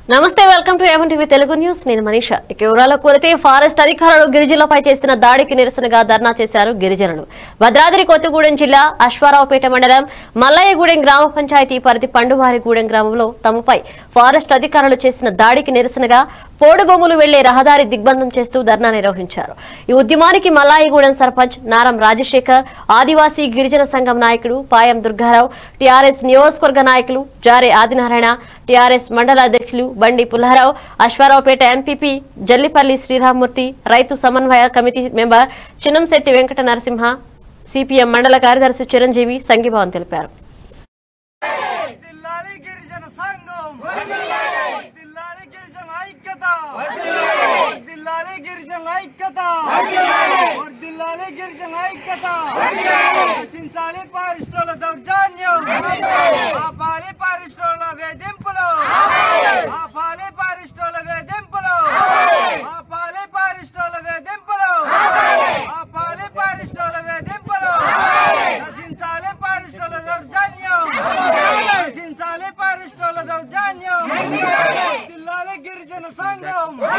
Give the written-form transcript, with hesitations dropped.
నమస్తే welcome to MTV Telugu news నేను మనీషా వివరాలకు వెళితే ఫారెస్ట్ అధికారులు గిరిజనులపై చేసిన దాడికి నిరసనగా ధర్నా చేశారు గిరిజనులు భద్రాద్రి కొత్తగూడెం జిల్లా అశ్వారావుపేట మండలం మల్లయ్యగూడెం గ్రామ పంచాయతీ పరిధి పండువారిగూడెం గ్రామంలో తమపై ఫారెస్ట్ అధికారులు చేసిన దాడికి నిరసనగా పోడుబొమ్ములు వెళ్లే రహదారి దిగ్బంధం చేస్తూ ధర్నా నిర్వహించారు ఈ ఉద్యమానికి మల్లయ్యగూడెం సర్పంచ్ నారం రాజశేఖర్ ఆదివాసీ గిరిజన సంఘం నాయకుడు పాయం దుర్గారావు టీఆర్ఎస్ నియోజకవర్గ నాయకులు జారే ఆదినారాయణ టీఆర్ఎస్ మండల అధ్యక్షులు బండి పుల్లారావు అశ్వారావుపేట ఎంపీపీ జల్లిపల్లి శ్రీరామ్మూర్తి రైతు సమన్వయ committee member Chinnamsetti Venkata Narasimha CPM మండల కార్యదర్శి చిరంజీవి సంఘీభావం తెలిపారు గిరిజన సంఘం